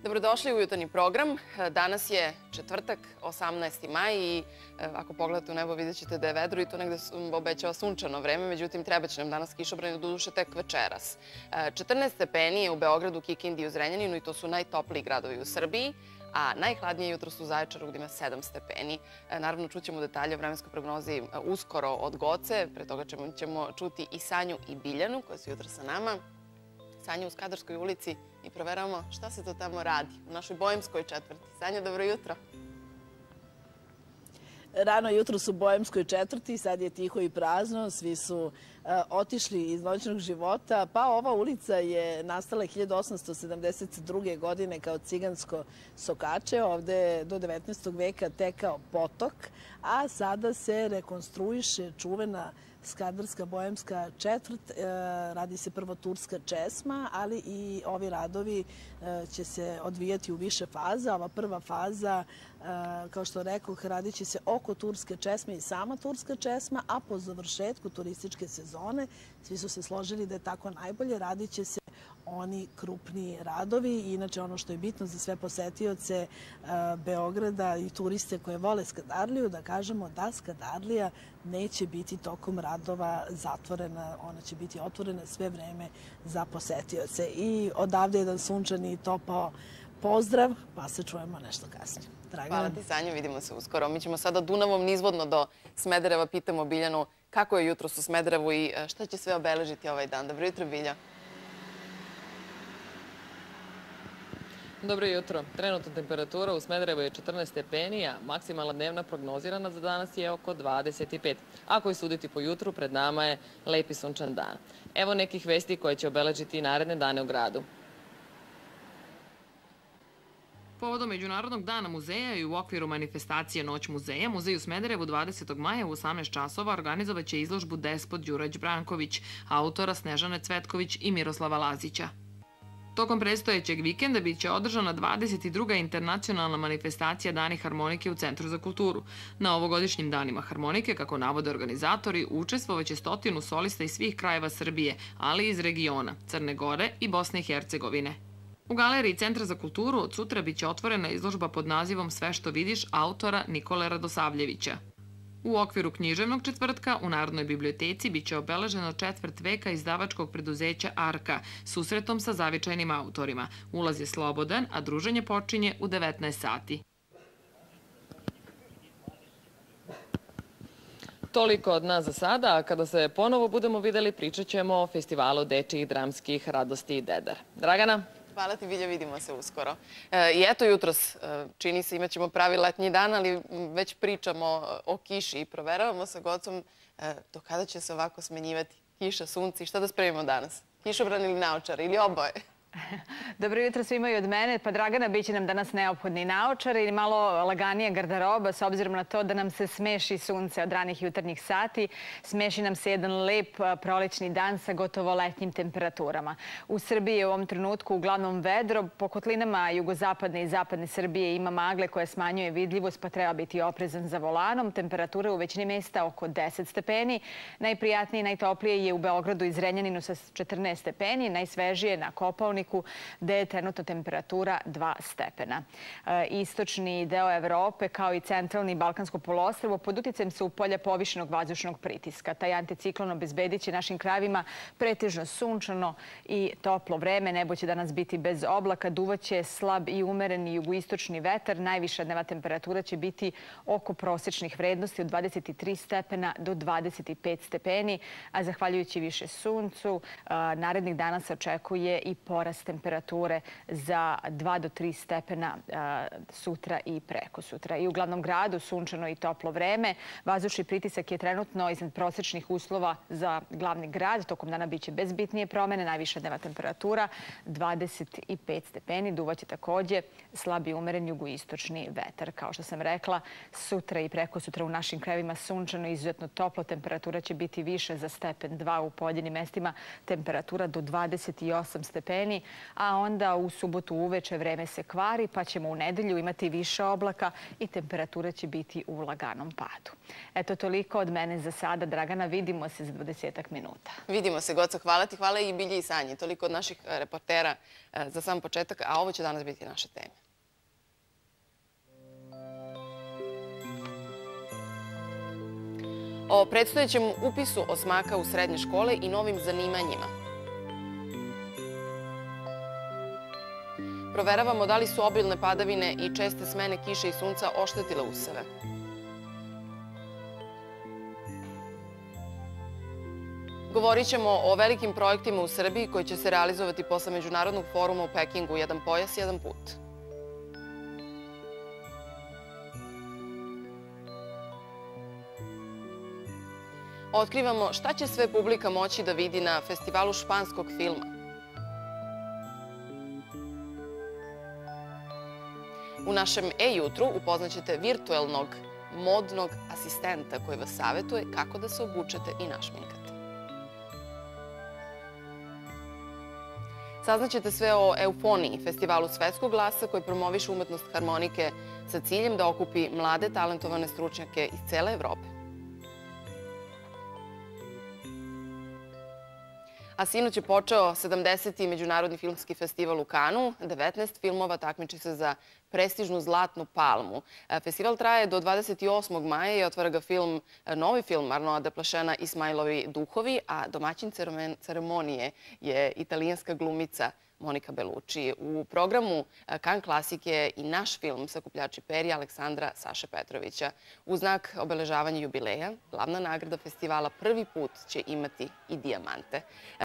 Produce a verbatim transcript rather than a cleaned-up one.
Dobrodošli u jutarnji program. Danas je četvrtak, osamnaesti maj i ako pogledate u nebo vidjet ćete da je vedro i to negde obećava sunčano vreme, međutim treba će nam danas kišobran doduše tek večeras. četrnaest stepeni je u Beogradu, Kikindi i u Zrenjaninu i to su najtopliji gradovi u Srbiji, a najhladnije jutros u Zaječaru gdje ima sedam stepeni. Naravno, čućemo detalje o vremenskoj prognozi uskoro od Goce, pre toga ćemo čuti i Sanju i Biljanu koje su jutro sa nama. Sanja u Skadarskoj ulici i proveravamo šta se to tamo radi u našoj Bojemskoj četvrti. Sanja, dobro jutro. Rano jutro su u Bojemskoj četvrti, sad je tiho i prazno, svi su otišli iz noćnog života. Pa ova ulica je nastala hiljadu osamsto sedamdeset druge. godine kao cigansko sokače. Ovde je do devetnaestog veka tekao potok, a sada se rekonstruiše čuvena Skadarska Bojemska četvrt. Radi se prvo turska česma, ali i ovi radovi će se odvijati u više faza. Ova prva faza, kao što rekoh, radit će se oko turske česme i sama turska česma, a po završetku turističke sezone, svi su se složili da je tako najbolje, radit će se oni krupni radovi. Inače, ono što je bitno za sve posetioce Beograda i turiste koje vole Skadarliju, da kažemo da Skadarlija neće biti tokom radova zatvorena, ona će biti otvorena sve vreme za posetioce. I odavde jedan sunčani i topao pozdrav, pa se čujemo nešto kasnije. Hvala ti, Sanja, vidimo se uskoro. Mi ćemo sada Dunavom nizvodno do Smedereva, pitamo Biljanu kako je jutros u Smederevu i šta će sve obeležiti ovaj dan. Dobro jutro, Bilja. Dobro jutro. Trenutna temperatura u Smederevu je četrnaest stepeni, a maksimalna dnevna prognozirana za danas je oko dvadeset pet. Ako je suditi po jutru, pred nama je lepi sunčan dan. Evo nekih vesti koje će obeležiti naredne dane u gradu. Povodom Međunarodnog dana muzeja i u okviru manifestacije Noć muzeja, Muzej u Smederevu dvadesetog maja u osamnaest časova organizovaće izložbu Despot Đurać Branković, autora Snežane Cvetković i Miroslava Lazića. Tokom predstojećeg vikenda biće održana dvadeset druga internacionalna manifestacija Dani harmonike u Centru za kulturu. Na ovogodišnjim danima harmonike, kako navode organizatori, učestvovaće stotinu solista iz svih krajeva Srbije, ali i iz regiona Crne Gore i Bosne i Hercegovine. U galeriji Centra za kulturu od sutra biće otvorena izložba pod nazivom Sve što vidiš autora Nikole Radosavljevića. U okviru književnog četvrtka u Narodnoj biblioteci biće obeleženo četvrt veka izdavačkog preduzeća Arka susretom sa zavičajnim autorima. Ulaz je slobodan, a druženje počinje u devetnaest sati. Toliko od nas za sada, a kada se ponovo budemo videli, pričat ćemo o festivalu dečijih dramskih Radosti i Dedar. Dragana? Hvala ti, Bilja, vidimo se uskoro. I eto jutros, čini se, imat ćemo pravi letnji dan, ali već pričamo o kiši i proveravamo sa Gocom do kada će se ovako smenjivati kiša, sunce i šta da spremimo danas? Kišobran ili naočar ili oboje? Dobro jutro svima i od mene. Pa Dragana, bit će nam danas neophodni naočar ili malo laganija garderoba s obzirom na to da nam se smeši sunce od ranih jutarnjih sati. Smeši nam se jedan lep prolećni dan sa gotovo letnjim temperaturama. U Srbiji je u ovom trenutku uglavnom vedro. Po kotlinama jugozapadne i zapadne Srbije ima magle koja smanjuje vidljivost, pa treba biti oprezan za volanom. Temperatura u većini mesta oko deset stepeni. Najprijatnije i najtoplije je u Beogradu i Zrenjaninu sa četrnaest stepeni. Najsvežije na Kopaoniku, gde je trenutno temperatura dva stepena. Istočni deo Evrope, kao i centralni i Balkansko poluostrvo, pod uticajem su polja povišenog vazdušnog pritiska. Taj anticiklon obezbedit će našim krajevima pretežno sunčano i toplo vreme. Nebo će danas biti bez oblaka, duvaće slab i umereni jugoistočni vetar. Najviša dnevna temperatura će biti oko prosečnih vrednosti od dvadeset tri stepena do dvadeset pet stepeni, a zahvaljujući više suncu, narednih dana se očekuje i porast temperature za dva do tri stepena sutra i preko sutra. I u glavnom gradu sunčano i toplo vreme. Vazdušni pritisak je trenutno iznad prosečnih uslova za glavni grad. Tokom dana biće bez bitnije promene. Najviša dnevna temperatura dvadeset pet stepeni. Duvaće takođe slab i umeren jugoistočni vetar. Kao što sam rekla, sutra i preko sutra u našim krajevima sunčano i izuzetno toplo. Temperatura će biti više za stepen dva u pojedinim mestima. Temperatura do dvadeset osam stepeni. a onda u subotu uveče vreme se kvari, pa ćemo u nedelju imati više oblaka i temperatura će biti u laganom padu. Eto, toliko od mene za sada. Dragana, vidimo se za dvadesetak minuta. Vidimo se, Goco. Hvala ti. Hvala i Bilji i Sanji. Toliko od naših reportera za sam početak, a ovo će danas biti naše teme. O predstojećem upisu osmaka u srednje škole i novim zanimanjima. Proveravamo da li su obilne padavine i česte smene kiše i sunca oštetile useve. Govorit ćemo o velikim projektima u Srbiji koji će se realizovati posle Međunarodnog foruma u Pekingu Jedan pojas, jedan put. Otkrivamo šta će sve publika moći da vidi na festivalu španskog filma. U našem e-jutru upoznaćete virtuelnog modnog asistenta koji vas savjetuje kako da se obučete i našminkate. Saznaćete sve o Eufoniji, festivalu svetskog glasa koji promoviše umetnost harmonike sa ciljem da okupi mlade talentovane stručnjake iz cele Evrope. A sinoć je počeo sedamdeseti Međunarodni filmski festival u Kanu. devetnaest filmova takmiči se za prestižnu Zlatnu palmu. Festival traje do dvadeset osmog maja i otvara ga film, novi film Arnaud de Plachena Ismailovi duhovi, a domaćin ceremonije je italijanska glumica Monika Bellucci. U programu Kan klasike i naš film Sakupljači perja Aleksandra Saše Petrovića. U znak obeležavanja jubileja, glavna nagrada festivala prvi put će imati i dijamante.